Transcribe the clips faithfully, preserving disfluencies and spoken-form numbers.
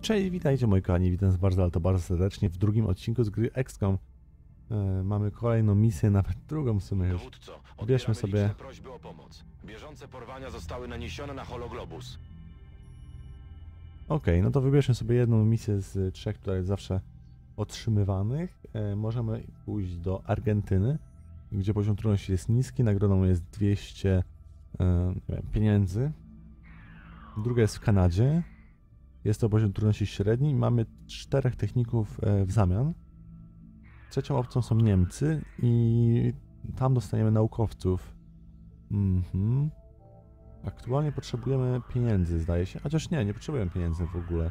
Cześć, witajcie moi kochani, witam was bardzo, ale to bardzo serdecznie w drugim odcinku z gry X COM. E, mamy kolejną misję, nawet drugą w sumie już. Dowódco, Bierzmy odbieramy sobie... liczne prośby o pomoc. Bieżące porwania zostały naniesione na hologlobus. Okej, no to wybierzmy sobie jedną misję z trzech tutaj zawsze otrzymywanych. E, możemy pójść do Argentyny, gdzie poziom trudności jest niski, nagrodą jest dwieście e, nie wiem, pieniędzy. Druga jest w Kanadzie. Jest to poziom trudności średni i mamy czterech techników e, w zamian. Trzecią opcją są Niemcy i tam dostaniemy naukowców. Mhm. Aktualnie potrzebujemy pieniędzy, zdaje się. Chociaż nie, nie potrzebujemy pieniędzy w ogóle.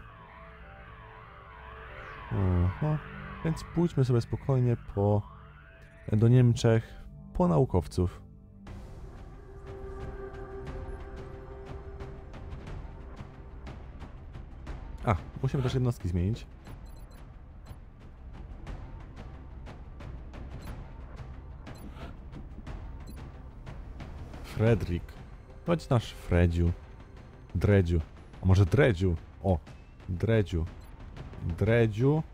Oho. Więc pójdźmy sobie spokojnie po... do Niemczech po naukowców. A, musimy też jednostki zmienić. Fredrik. Chodź nasz Fredziu. Dredziu. A może Dredziu? O, Dredziu. Dredziu.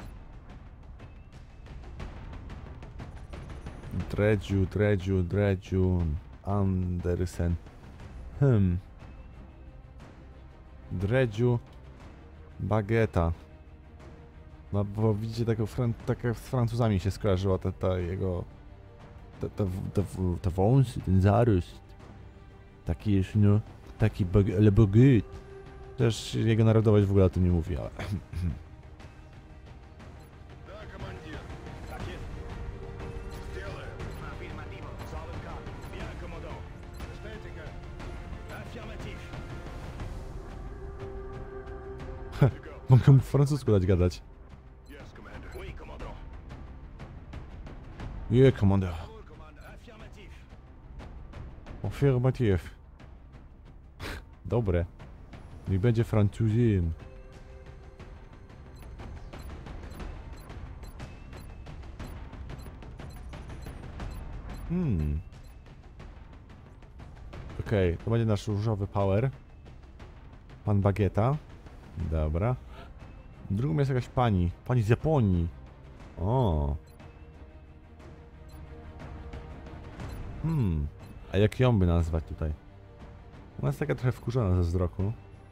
Dredziu, Dredziu, Dredziu. Andersen. Hmm. Dredziu. Bagieta. No bo widzicie, taka, fran taka z Francuzami się skojarzyła ta, ta jego... Ta, ta, ta, ta wąsy, ten zarost. Taki jest, no... Taki bag ale baguette. Też jego narodowość w ogóle o tym nie mówi, ale... Mogę mu w francusku dać gadać. Je, komandor. Affirmative. Dobre. Nie będzie Francuzim. Hmm. Okej, okay, to będzie nasz różowy power. Pan Bagieta. Dobra. Drugą jest jakaś pani. Pani z Japonii. O. Hmm. A jak ją by nazwać tutaj? Ona jest taka trochę wkurzona ze wzroku.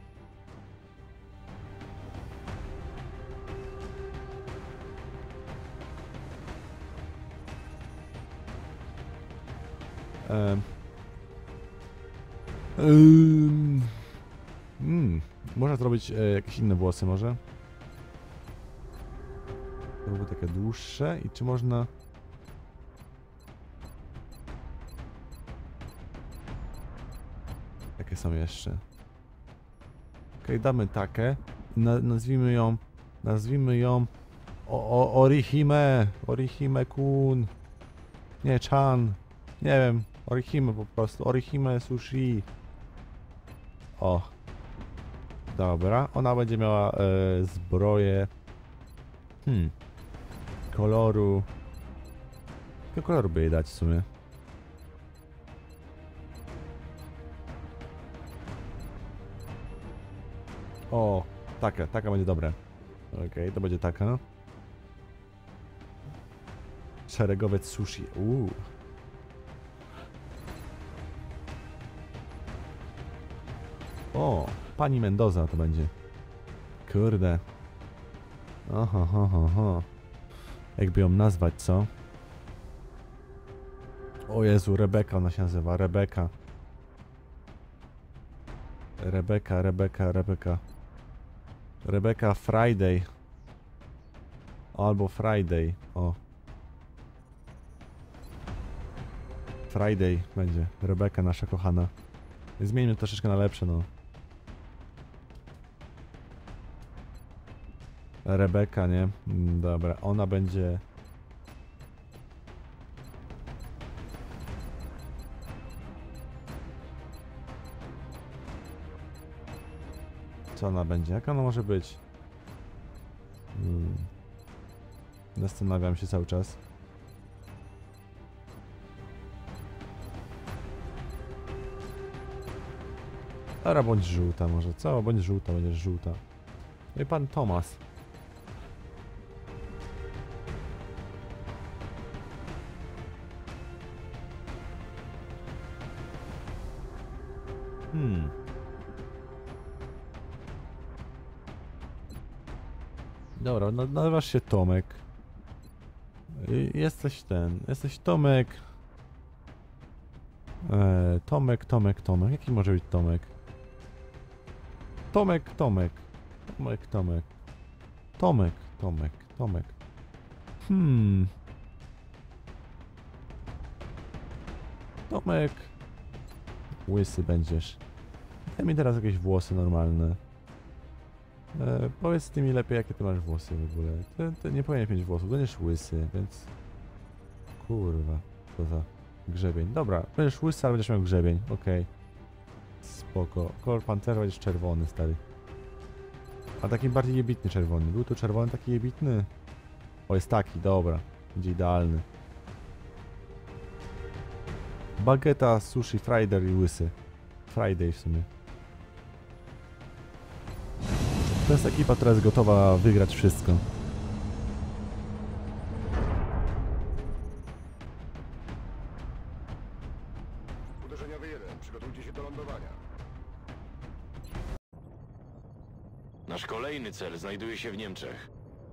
Ehm. Ehm. Hmm. Można zrobić e, jakieś inne włosy może? To były takie dłuższe i czy można... Jakie są jeszcze? Okej, okay, damy takie. Na, nazwijmy ją... Nazwijmy ją... O, o, Orihime! Orihime kun! Nie, Chan! Nie wiem. Orihime po prostu. Orihime sushi. O. Dobra, ona będzie miała e, zbroję. Hmm. Koloru. Jakiego koloru by jej dać w sumie? O, taka, taka będzie dobre. Okej, okay, to będzie taka. Szeregowiec sushi. Uuu. O, pani Mendoza to będzie. Kurde. Oho, ho, ho, ho. Jakby ją nazwać, co? O Jezu, Rebeka ona się nazywa. Rebeka. Rebeka, Rebeka, Rebeka. Rebeka Friday. Albo Friday. O. Friday będzie. Rebeka nasza kochana. Zmieńmy troszeczkę na lepsze, no. Rebeka, nie? Dobra, ona będzie... Co ona będzie? Jak ona może być? Hmm. Zastanawiam się cały czas. Dobra, bądź żółta może. Co? Bądź żółta, będziesz żółta. No i pan Tomas. Hmm. Dobra, na- nazywasz się Tomek. Y, Jesteś ten, jesteś Tomek. E, Tomek, Tomek, Tomek. Jaki może być Tomek? Tomek, Tomek. Tomek, Tomek. Tomek, Tomek, Tomek. Hmm. Tomek. Łysy będziesz. Daj mi teraz jakieś włosy normalne. E, powiedz ty mi lepiej, jakie ty masz włosy w ogóle. Ty, ty nie powinieneś mieć włosów, będziesz łysy, więc... Kurwa, co za grzebień. Dobra, będziesz łysy, ale będziesz miał grzebień, okej. Okay. Spoko. Kolor Pantera będziesz czerwony, stary. A taki bardziej jebitny czerwony. Był tu czerwony taki jebitny? O, jest taki, dobra. Będzie idealny. Bagieta, sushi, Friday i łysy. Friday w sumie. To jest ekipa, która jest gotowa wygrać wszystko. Uderzeniowy jeden, przygotujcie się do lądowania. Nasz kolejny cel znajduje się w Niemczech.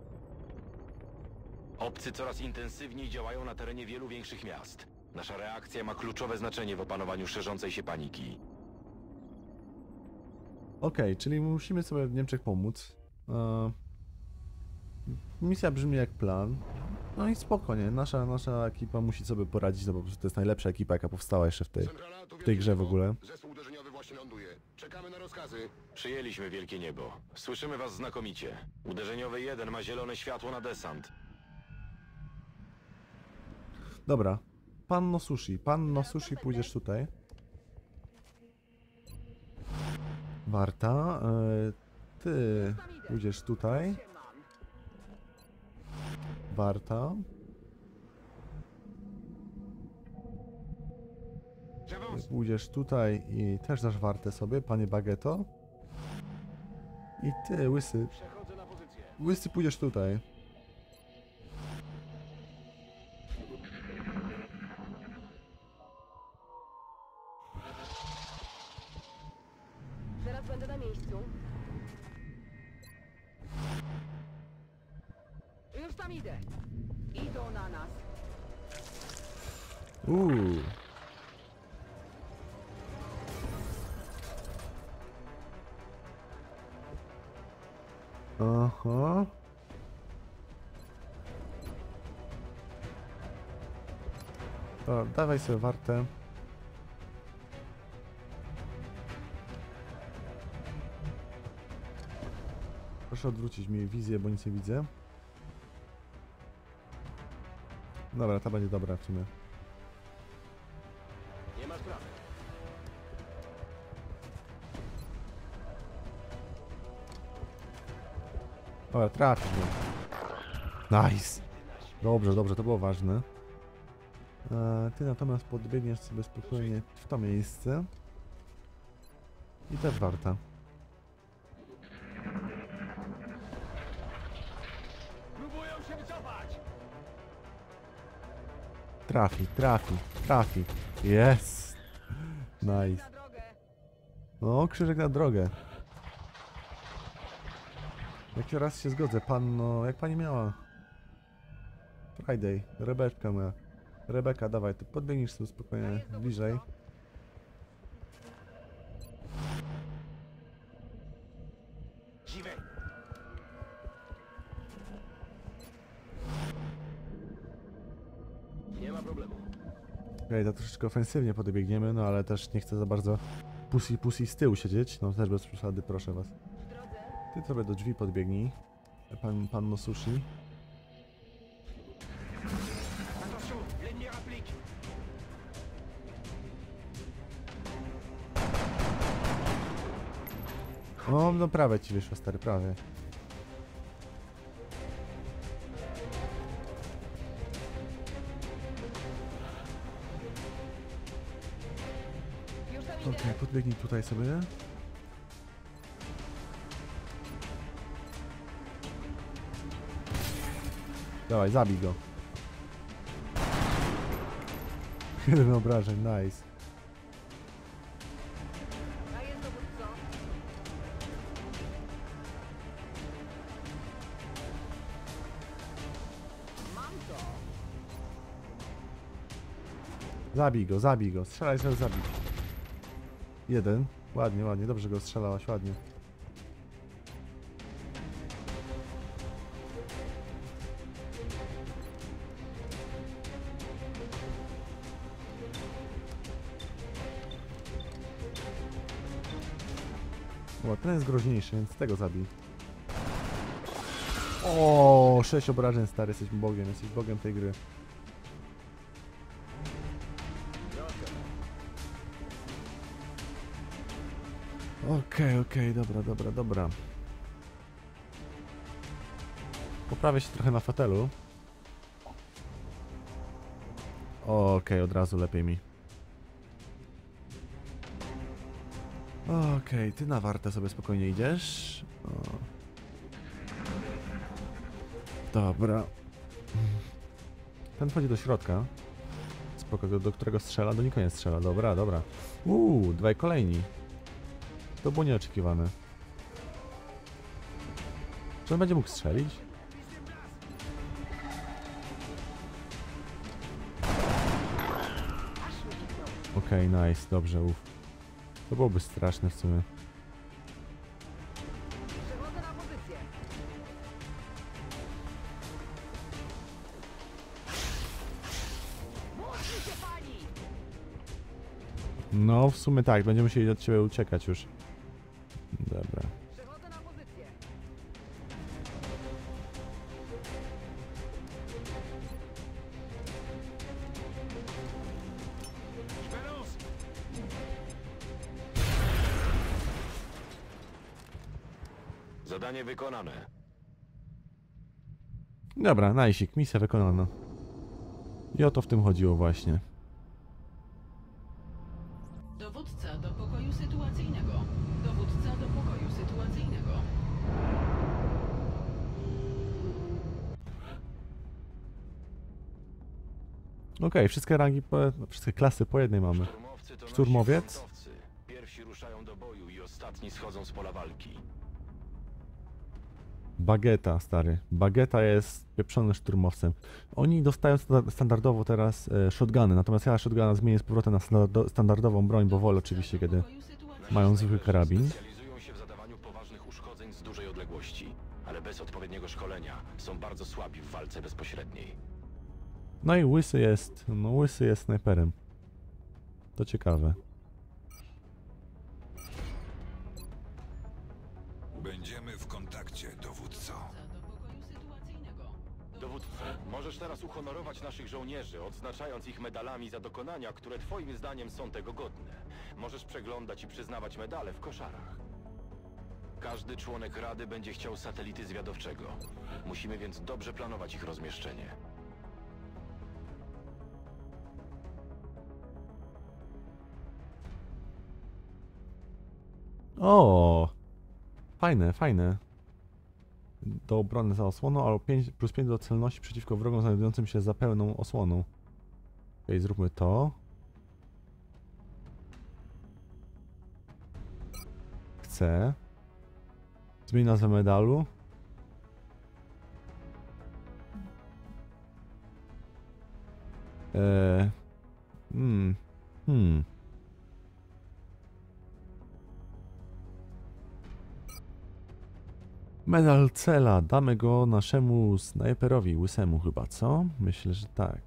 Obcy coraz intensywniej działają na terenie wielu większych miast. Nasza reakcja ma kluczowe znaczenie w opanowaniu szerzącej się paniki. Okej, okay, czyli musimy sobie w Niemczech pomóc. Eee, misja brzmi jak plan. No i spokojnie, nasza, nasza ekipa musi sobie poradzić, no po prostu to jest najlepsza ekipa, jaka powstała jeszcze w tej, w tej grze w ogóle. Zespół uderzeniowy właśnie ląduje. Czekamy na rozkazy. Przyjęliśmy Wielkie Niebo. Słyszymy was znakomicie. Uderzeniowy jeden ma zielone światło na desant. Dobra. Panno Sushi, Panno Sushi, pójdziesz tutaj. Warta, yy, ty pójdziesz tutaj. Warta. Ty pójdziesz tutaj i też dasz wartę sobie, panie Bageto. I ty, łysy. Łysy, pójdziesz tutaj. Zaraz będę na miejscu. Już tam idę. Idą na nas. Uuu. Aha. To dawaj sobie wartę. Proszę odwrócić mi wizję, bo nic nie widzę. Dobra, ta będzie dobra w sumie. Nie ma sprawy. Dobra, trafisz go. Nice. Dobrze, dobrze, to było ważne. E, ty natomiast podbiegniesz sobie spokojnie w to miejsce. I też warta. Próbują się wycofać! Trafi, trafi, trafi. Jest. Nice. Na drogę. No, krzyżyk na drogę. Jak raz się zgodzę, panno, jak pani miała? Friday, Rebeka ma. Rebeka, dawaj, ty podbiegniesz sobie spokojnie bliżej. Dziwę! Nie ma problemu. Okej, okay, to troszeczkę ofensywnie podbiegniemy, no ale też nie chcę za bardzo pussy pussy z tyłu siedzieć. No też bez przesady, proszę was. W drodze. Ty sobie do drzwi podbiegnij. Pan, panno Sushi. Attention, l'ennemi applique! O, no prawie ci wyszło, stary, prawie. Już tam Okej, idę. okay, podbiegnij tutaj sobie. Dawaj, zabij go. Jeden obrażeń, nice. Daję dowódco. Mam to. Zabij go, zabij go. Strzelaj, żeby zabić. Jeden. Ładnie, ładnie. Dobrze go strzelałaś, ładnie. O, ten jest groźniejszy, więc tego zabij. O, sześć obrażeń, stary, jesteś bogiem, jesteś bogiem tej gry. Okej, okay, okej, okay, dobra, dobra, dobra. Poprawię się trochę na fotelu. Okej, okay, od razu lepiej mi. Okej, okay, ty na wartę sobie spokojnie idziesz. O. Dobra. Ten wchodzi do środka. Spoko, do którego strzela, do nikogo nie strzela. Dobra, dobra. Uuu, dwaj kolejni. To było nieoczekiwane. Czy on będzie mógł strzelić? Okej, okay, nice, dobrze, uff. To byłoby straszne w sumie. Przechodzę na pozycję. Mocno się pali! No, w sumie tak, będziemy musieli od ciebie uciekać już. Dobra. Przechodzę na pozycję. Zadanie wykonane. Dobra, najsik, misja wykonana. I o to w tym chodziło właśnie. Dowódca do pokoju sytuacyjnego. Dowódca do pokoju sytuacyjnego. Okej, okay, wszystkie rangi, po, wszystkie klasy po jednej mamy. Szturmowcy to Szturmowiec. nasi frontowcy. Pierwsi ruszają do boju i ostatni schodzą z pola walki. Bagieta, stary. Bagieta jest pieprzonym szturmowcem. Oni dostają standardowo teraz e, shotguny, natomiast ja shotguna zmienię z powrotem na standardową broń, bo wolę oczywiście, kiedy mają zwykły karabin. Specjalizują się w zadawaniu poważnych uszkodzeń z dużej odległości, ale bez odpowiedniego szkolenia są bardzo słabi w walce bezpośredniej. No i Łysy jest, no Łysy jest snajperem. To ciekawe. Będziemy w kontakcie, dowódco. Do pokoju sytuacyjnego. Dowódco, możesz teraz uhonorować naszych żołnierzy, odznaczając ich medalami za dokonania, które twoim zdaniem są tego godne. Możesz przeglądać i przyznawać medale w koszarach. Każdy członek Rady będzie chciał satelity zwiadowczego. Musimy więc dobrze planować ich rozmieszczenie. O, fajne, fajne. Do obrony za osłoną, albo pięć, plus pięć do celności przeciwko wrogom znajdującym się za pełną osłoną. Okej, okay, zróbmy to. Chcę. Zmień nazwę medalu. Eee. Hmm. Hmm. Medal cela. Damy go naszemu snajperowi, Łysemu chyba, co? Myślę, że tak.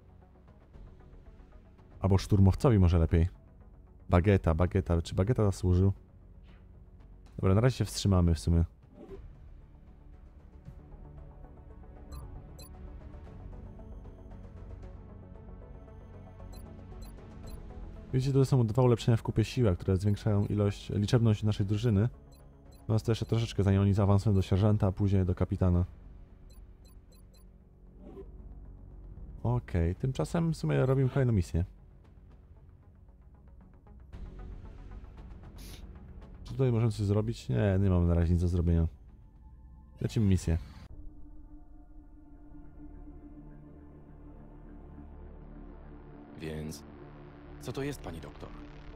Albo szturmowcowi może lepiej. Bagieta, bagieta. Czy bagieta zasłużył? Dobra, na razie się wstrzymamy w sumie. Widzicie, to są dwa ulepszenia w kupie siła, które zwiększają ilość, liczebność naszej drużyny. Natomiast to jeszcze troszeczkę, zanim oni zaawansują do sierżanta, a później do kapitana. Okej, okay, tymczasem w sumie robimy kolejną misję. Czy tutaj możemy coś zrobić? Nie, nie mamy na razie nic do zrobienia. Lecimy misję. więc... Co to jest, pani doktor?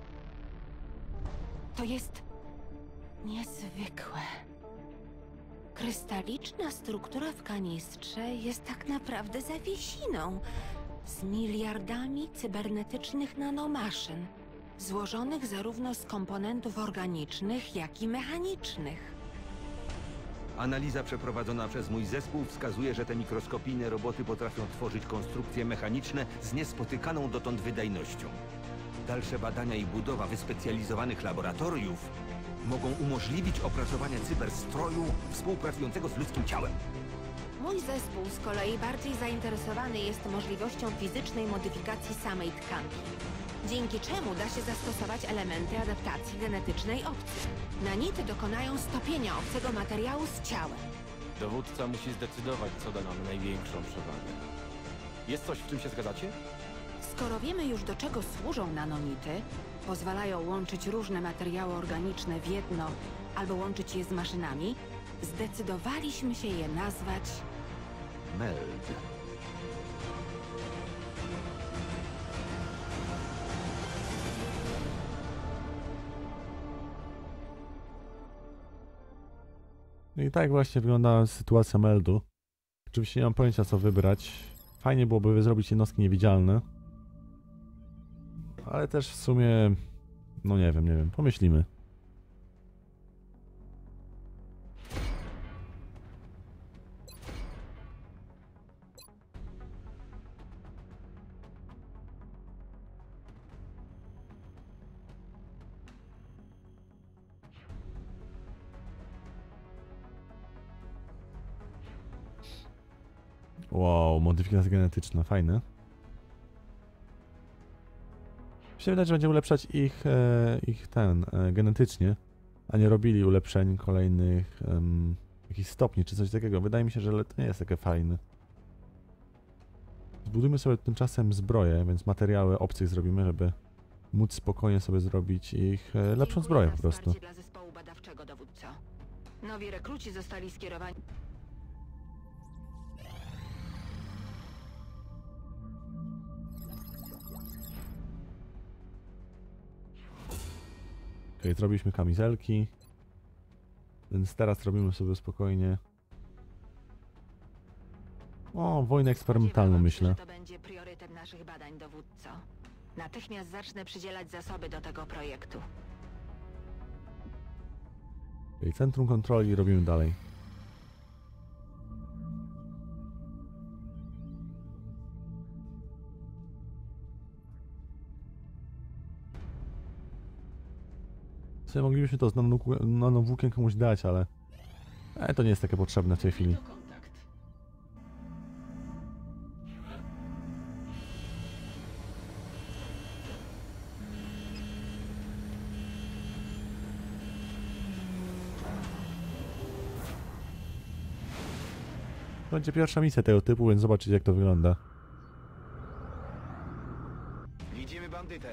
To jest niezwykłe. Krystaliczna struktura w kanistrze jest tak naprawdę zawiesiną z miliardami cybernetycznych nanomaszyn, złożonych zarówno z komponentów organicznych, jak i mechanicznych. Analiza przeprowadzona przez mój zespół wskazuje, że te mikroskopijne roboty potrafią tworzyć konstrukcje mechaniczne z niespotykaną dotąd wydajnością. Dalsze badania i budowa wyspecjalizowanych laboratoriów mogą umożliwić opracowanie cyberstroju współpracującego z ludzkim ciałem. Mój zespół z kolei bardziej zainteresowany jest możliwością fizycznej modyfikacji samej tkanki, dzięki czemu da się zastosować elementy adaptacji genetycznej obcych. Nanity dokonają stopienia obcego materiału z ciałem. Dowódca musi zdecydować, co da nam największą przewagę. Jest coś, w czym się zgadzacie? Skoro wiemy już, do czego służą nanonity, pozwalają łączyć różne materiały organiczne w jedno albo łączyć je z maszynami, zdecydowaliśmy się je nazwać Meld. I tak właśnie wygląda sytuacja Meldu. Oczywiście nie mam pojęcia, co wybrać. Fajnie byłoby zrobić jednostki niewidzialne. Ale też w sumie... No nie wiem, nie wiem. Pomyślimy. Wow, modyfikacja genetyczna, fajne. Mi się wydaje, że będzie ulepszać ich, e, ich ten, e, genetycznie, a nie robili ulepszeń kolejnych um, jakichś stopni czy coś takiego. Wydaje mi się, że to nie jest takie fajne. Zbudujmy sobie tymczasem zbroję, więc materiały obcych zrobimy, żeby móc spokojnie sobie zrobić ich e, lepszą zbroję po prostu. Dla zespołu badawczego, dowódco. Nowi rekruci zostali skierowani. Okej, zrobiliśmy kamizelki, więc teraz robimy sobie spokojnie. O, wojnę eksperymentalną, myślę. Że to będzie priorytet naszych badań, dowódco. Natychmiast zacznę przydzielać zasoby do tego projektu. Okej, centrum kontroli robimy dalej. Sobie moglibyśmy to z nanowłókien nanowłókien komuś dać, ale e, to nie jest takie potrzebne w tej chwili. Kontakt. To będzie pierwsza misja tego typu, więc zobaczycie, jak to wygląda. Widzimy bandytę.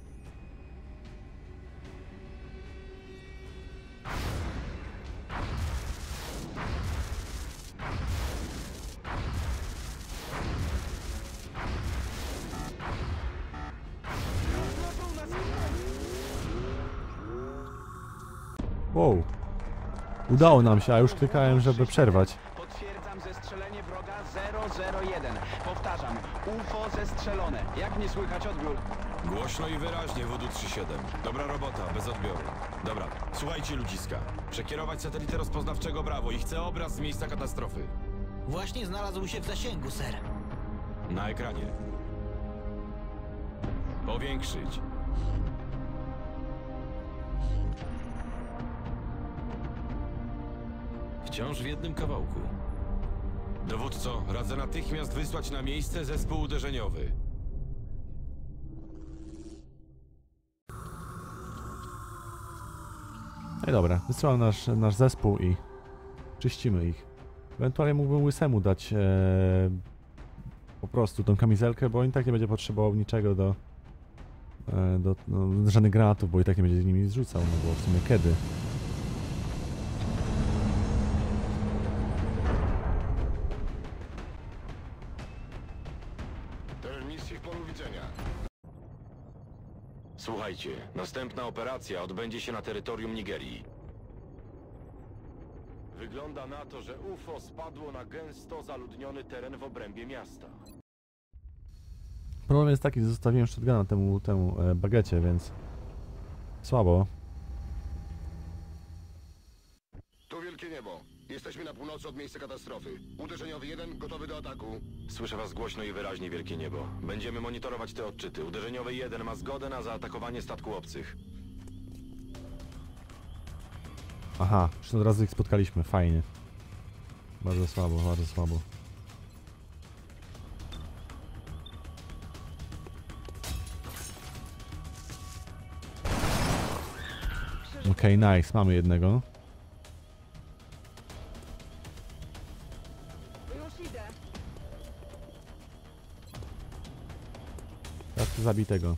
Wow. Udało nam się, a już klikałem, żeby przerwać. Potwierdzam zestrzelenie wroga zero zero jeden. Powtarzam, U F O zestrzelone. Jak nie słychać odbiór? Głośno i wyraźnie, W D trzy siedem. Dobra robota, bez odbioru. Dobra, słuchajcie ludziska. Przekierować satelitę rozpoznawczego Brawo i chcę obraz z miejsca katastrofy. Właśnie znalazł się w zasięgu, ser. Na ekranie. Powiększyć. Wciąż w jednym kawałku. Dowódco, radzę natychmiast wysłać na miejsce zespół uderzeniowy. No i dobra, wysyłam nasz, nasz zespół i czyścimy ich. Ewentualnie mógłbym Łysemu dać e, po prostu tą kamizelkę, bo on i tak nie będzie potrzebował niczego do, e, do no, żadnych granatów, bo i tak nie będzie z nimi zrzucał, no bo w sumie kiedy? Słuchajcie, następna operacja odbędzie się na terytorium Nigerii. Wygląda na to, że U F O spadło na gęsto zaludniony teren w obrębie miasta. Problem jest taki, że zostawiłem shotguna temu, temu e, bagecie, więc słabo. Tu wielkie niebo. Jesteśmy na północy od miejsca katastrofy. Uderzeniowy jeden gotowy do ataku. Słyszę was głośno i wyraźnie, wielkie niebo. Będziemy monitorować te odczyty. Uderzeniowy jeden ma zgodę na zaatakowanie statku obcych. Aha, już od razu ich spotkaliśmy, fajnie. Bardzo słabo, bardzo słabo. Okej, okay, nice, mamy jednego. Już idę. Teraz zabitego.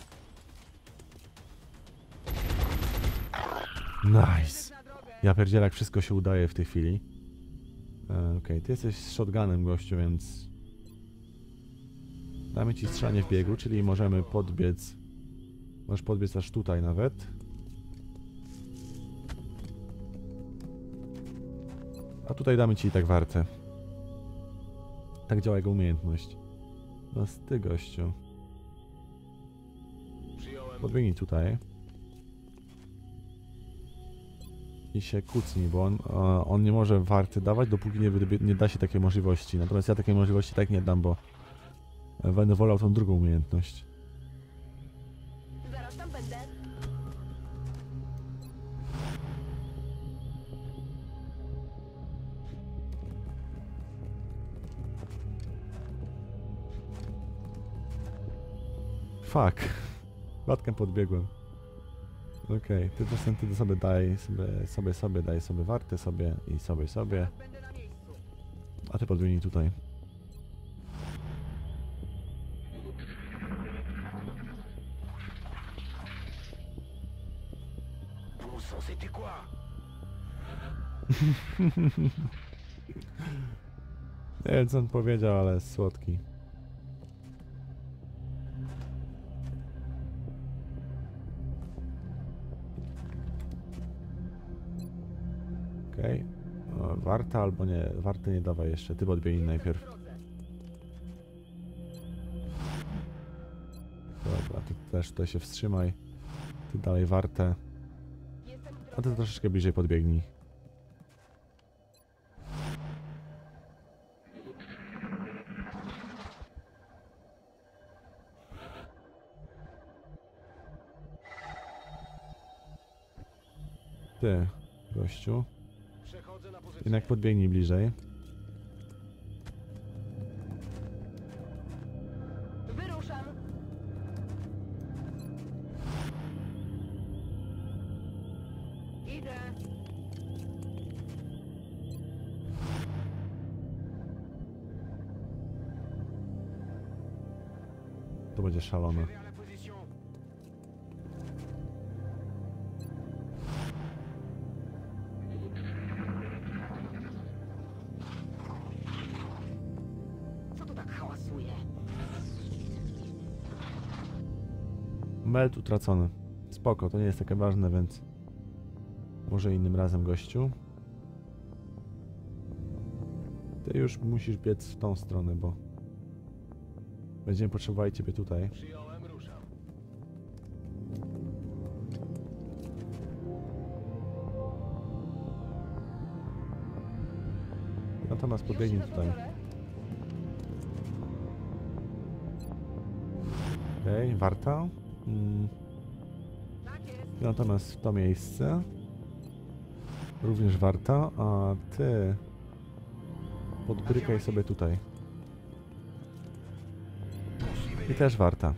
Nice. Ja pierdzielę, jak wszystko się udaje w tej chwili. E, Okej, okay, ty jesteś z shotgunem, gościu, więc... Damy ci strzelanie w biegu, czyli możemy podbiec... Możesz podbiec aż tutaj nawet. A tutaj damy ci i tak wartę. Tak działa jego umiejętność. No z ty, gościu. Podbiegnij tutaj. I się kucnij, bo on, on nie może warty dawać, dopóki nie, nie da się takiej możliwości. Natomiast ja takiej możliwości tak nie dam, bo będę wolał tą drugą umiejętność. Zaraz tam będę. Fuck. Ładkiem podbiegłem. Okej, okay. Ty czasem ty sobie daj sobie, sobie, sobie, daj sobie warty sobie i sobie, sobie. Będę na miejscu. A ty podbiegnij tutaj. Nie wiem, co on powiedział, ale jest słodki. Okej. Okay. Warta albo nie. Warty nie dawaj jeszcze. Ty podbiegnij najpierw. Dobra, ty też tutaj się wstrzymaj. Ty dalej wartę. A ty troszeczkę bliżej podbiegnij. Ty, gościu. Jednak podbiegnij bliżej. Wyruszam. Idę. To będzie szalone. Meld utracony. Spoko, to nie jest takie ważne, więc... Może innym razem, gościu. Ty już musisz biec w tą stronę, bo... Będziemy potrzebowali ciebie tutaj. Natomiast podbiegnij tutaj. Okej, okay, warta. Mm. Natomiast w to miejsce również warta, a ty podbrykaj sobie tutaj. I też warta.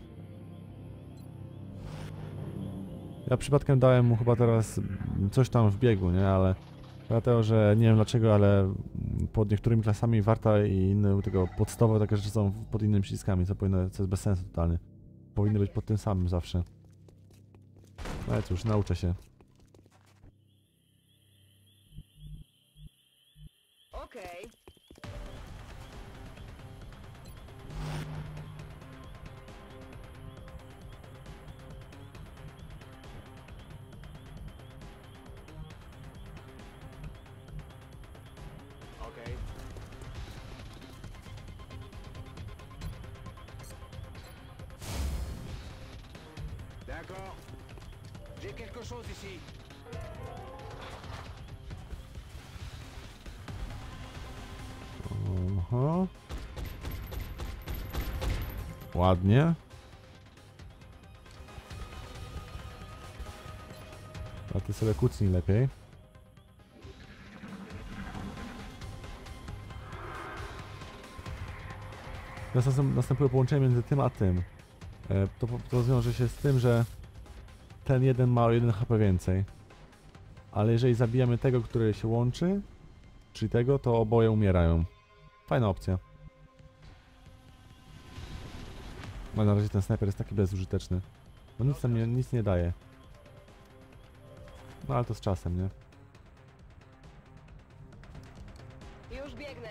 Ja przypadkiem dałem mu chyba teraz coś tam w biegu, nie? Ale dlatego, że nie wiem dlaczego, ale pod niektórymi klasami warta i inne tego podstawowe takie rzeczy są pod innymi przyciskami, co powinno, co jest bez sensu totalnie. Powinny być pod tym samym zawsze. No ale cóż, nauczę się. Okej. D'accord. J'ai quelque chose ici. Aha. Ładnie. A ty sobie kucnij lepiej. Teraz następuje połączenie między tym a tym. E, to, to wiąże się z tym, że ten jeden ma o jeden H P więcej. Ale jeżeli zabijamy tego, który się łączy, czyli tego, to oboje umierają. Fajna opcja. No na razie ten snajper jest taki bezużyteczny. No nic tam nie, nic nie daje. No ale to z czasem, nie? Już biegnę.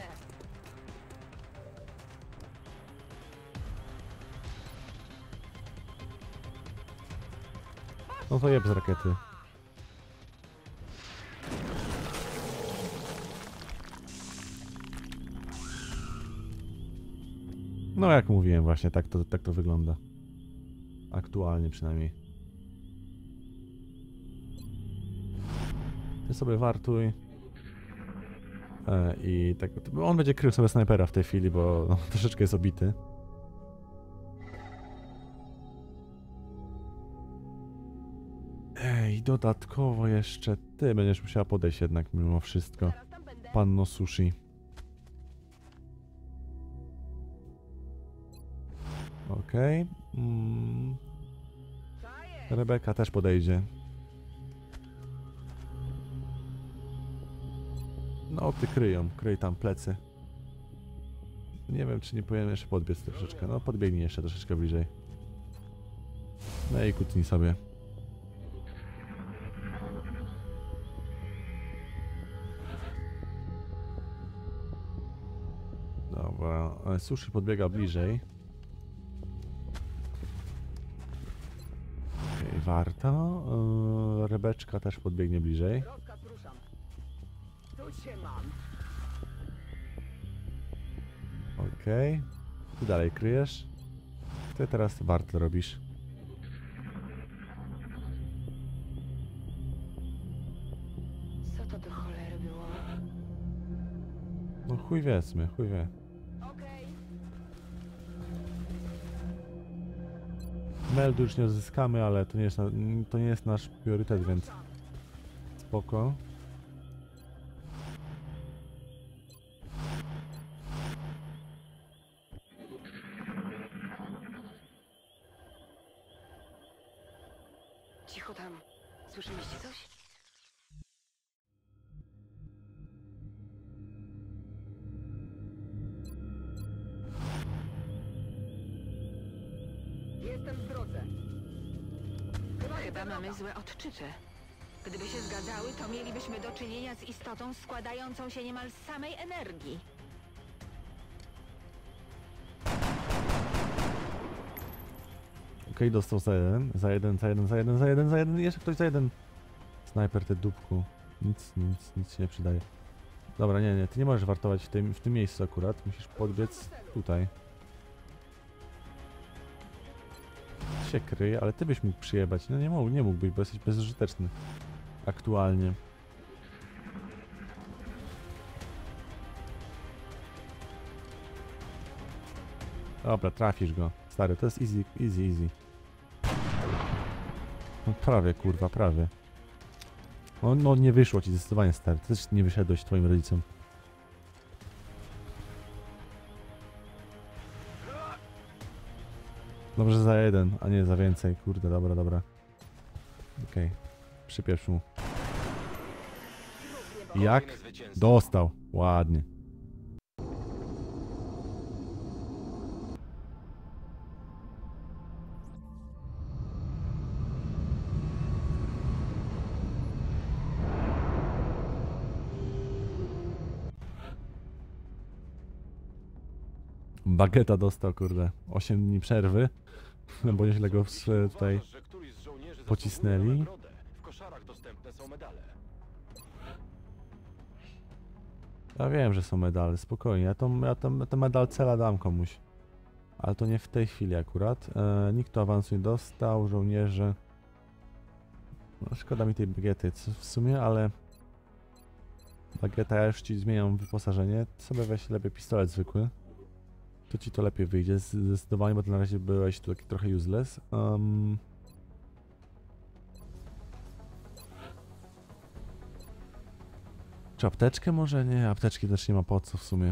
No to jeb z rakiety. No jak mówiłem właśnie, tak to, tak to wygląda. Aktualnie przynajmniej. Ty sobie wartuj. E, I tak, on będzie krył sobie snajpera w tej chwili, bo no, troszeczkę jest obity. Ej, dodatkowo jeszcze ty będziesz musiała podejść jednak mimo wszystko. Panno Sushi. Okej. Okay. Mm. Rebeka też podejdzie. No, ty kryją, kryj tam plecy. Nie wiem, czy nie powinienem jeszcze podbiec troszeczkę. No, podbiegnij jeszcze troszeczkę bliżej. No i kutnij sobie. Dobra, Sushi podbiega bliżej. Okay, warto. Yy, Rebeczka też podbiegnie bliżej. Rozkaz ruszam. Tu cię mam. Okej. Okay. Ty dalej kryjesz. Ty teraz warto robisz. Co to do cholery było? No chuj wiedzmy, chuj wie. Okej. Meldu już nie odzyskamy, ale to nie jest, na, to nie jest nasz priorytet, więc spoko. Cicho tam. Słyszeliście coś? Jestem w drodze. Chyba mamy złe odczyty. Gdyby się zgadzały, to mielibyśmy do czynienia z istotą składającą się niemal z samej energii. Okej, okay, dostał za jeden, za jeden, za jeden, za jeden, za jeden, za jeden, jeszcze ktoś za jeden. Snajper, ty dupku. Nic, nic, nic się nie przydaje. Dobra, nie, nie, ty nie możesz wartować w tym, w tym miejscu akurat. Musisz podbiec tutaj. Się kryje, ale ty byś mógł przyjebać. No nie mógł, nie mógłbyś, bo jesteś bezużyteczny. Aktualnie. Dobra, trafisz go. Stary, to jest easy, easy, easy. No prawie, kurwa, prawie. No, no nie wyszło ci zdecydowanie, stary. Ty też nie wyszedłeś twoim rodzicom. Dobrze za jeden, a nie za więcej. Kurde, dobra, dobra. Okej. Okay. Przypieprz mu. Jak? Dostał. Ładnie. Bagieta dostał, kurde, osiem dni przerwy, no bo nieźle go tutaj pocisnęli. W koszarach dostępne są medale. Ja wiem, że są medale, spokojnie, ja to, ja to, ten medal cela dam komuś. Ale to nie w tej chwili akurat. E, nikt tu awansu nie dostał, żołnierze. No, szkoda mi tej bagiety co w sumie, ale... Bagieta, ja już ci zmieniam wyposażenie. Sobie weź lepiej pistolet zwykły. To ci to lepiej wyjdzie zdecydowanie, bo to na razie byłeś tu taki trochę useless. Um... Czy apteczkę może? Nie, apteczki też nie ma po co w sumie.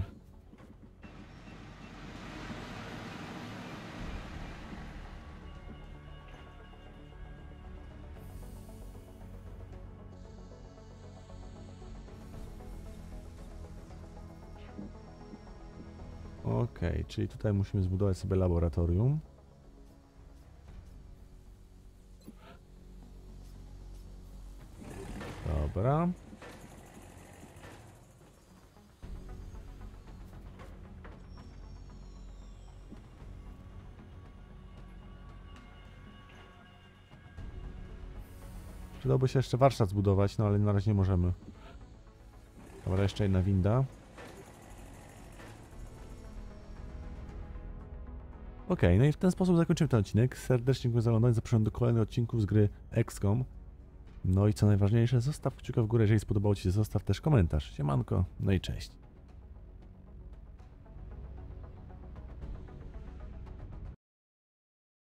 Okej, okay, czyli tutaj musimy zbudować sobie laboratorium. Dobra. Przydałby się jeszcze warsztat zbudować, no ale na razie nie możemy. Dobra, jeszcze jedna winda. Ok, no i w ten sposób zakończymy ten odcinek. Serdecznie dziękuję za oglądanie. Zapraszam do kolejnych odcinków z gry X COM. No i co najważniejsze, zostaw kciuka w górę, jeżeli spodobało ci się, zostaw też komentarz. Siemanko, no i cześć.